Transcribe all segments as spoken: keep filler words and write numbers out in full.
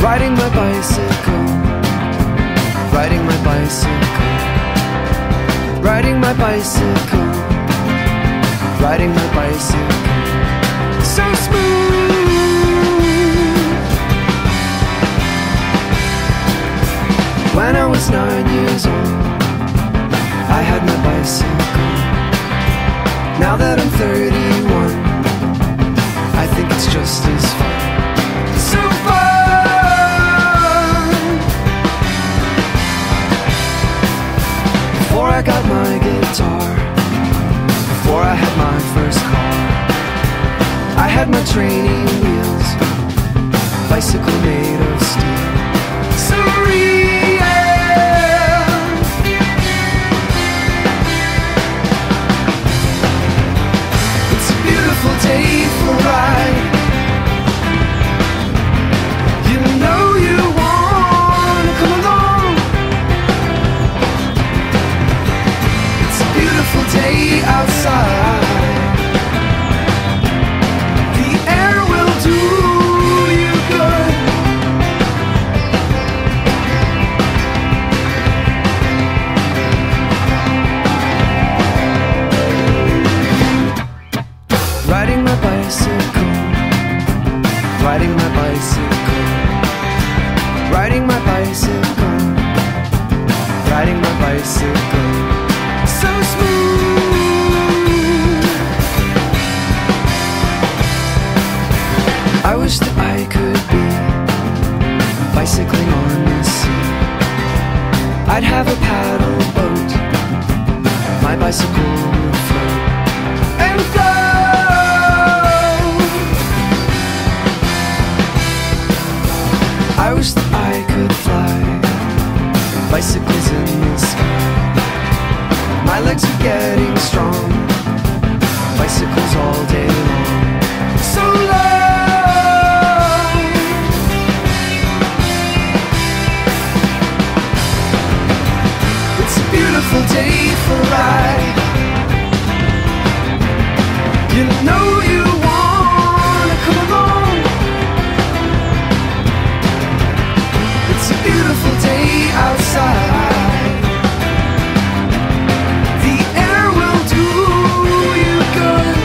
Riding my bicycle, riding my bicycle, riding my bicycle, riding my bicycle, so smooth. When I was nine years old, I had my bicycle. Now that I'm thirty-one, I think it's just as fun. So fun! Before I got my guitar, before I had my first car, I had my training wheels, bicycle made of steel. So real! It's a beautiful day for a ride. You know you wanna come along. It's a beautiful day outside. The air will do you good. Riding my bicycle, riding my bicycle, riding my bicycle, riding my bicycle, so smooth. I wish that I could be bicycling on the sea. I'd have a paddle boat, my bicycle would float and flow. I wish that I could fly, bicycles in the sky. My legs are getting strong, bicycles all day long, so long. It's a beautiful day for a ride. You know you wanna come along. It's a beautiful day outside. The air will do you good.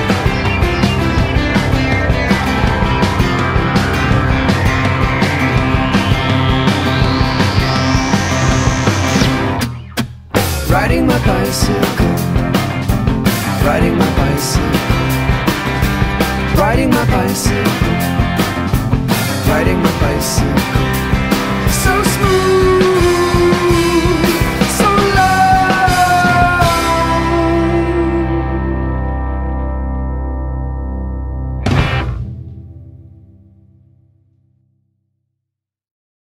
Riding my bicycle,